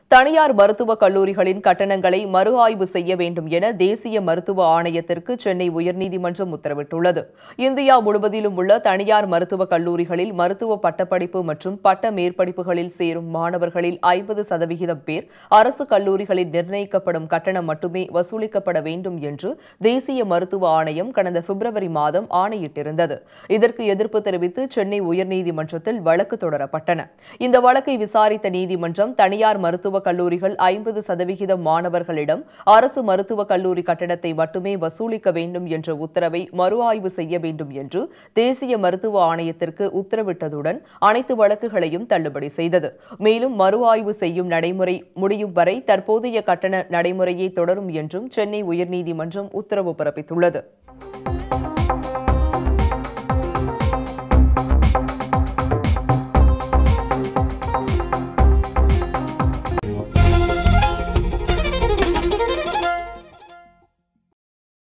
தனியார் மருத்துவக் கல்லூரிகளின் கட்டணங்களை மறு ஆய்வு செய்ய வேண்டும் என தேசிய மருத்துவ ஆணையத்திற்கு சென்னை உயர்நீதிமன்றம் உத்தரவிட்டுள்ளது. இந்தியா முழுவதிலும் உள்ள தனியார் மருத்துவக் கல்லூரிகளில் மருத்துவ பட்டப்படிப்பு மற்றும் பட்ட மேற்படிப்புகளில் சேரும் மாணவர்களில் 50% பேர் அரசு கல்லூரிகளில் நிர்ணயிக்கப்படும் கட்டணம் மட்டுமே வசூலிக்கப்பட வேண்டும் என்று தேசிய மருத்துவ ஆணையம் கடந்த பிப்ரவரி மாதம் ஆணையிட்டிருந்தது. இதற்கு எதிர்ப்பு தெரிவித்து சென்னை உயர்நீதிமன்றத்தில் வழக்கு தொடரப்பட்டன. இந்த வழக்கை விசாரித்த நீதிமன்றம் தனியார் மருத்துவ கல்லூரிகள் 50% மாணவர்களிடம் அரசு மருத்துவக் கல்லூரி கட்டணத்தை மட்டுமே வசூலிக்க வேண்டும் என்ற உத்தரவை மறு ஆய்வு செய்ய வேண்டும் என்று தேசிய மருத்துவ ஆணையத்திற்கு உத்தரவிட்டதுடன் அனைத்து வழக்குகளையும் தள்ளுபடி செய்தது. மேலும் மறு ஆய்வு செய்யும் நடைமுறை முடியும் வரை தற்போதைய கட்டண நடைமுறையே தொடரும் என்றும் சென்னை உயர்நீதிமன்றம் உத்தரவு பிறப்பித்துள்ளது.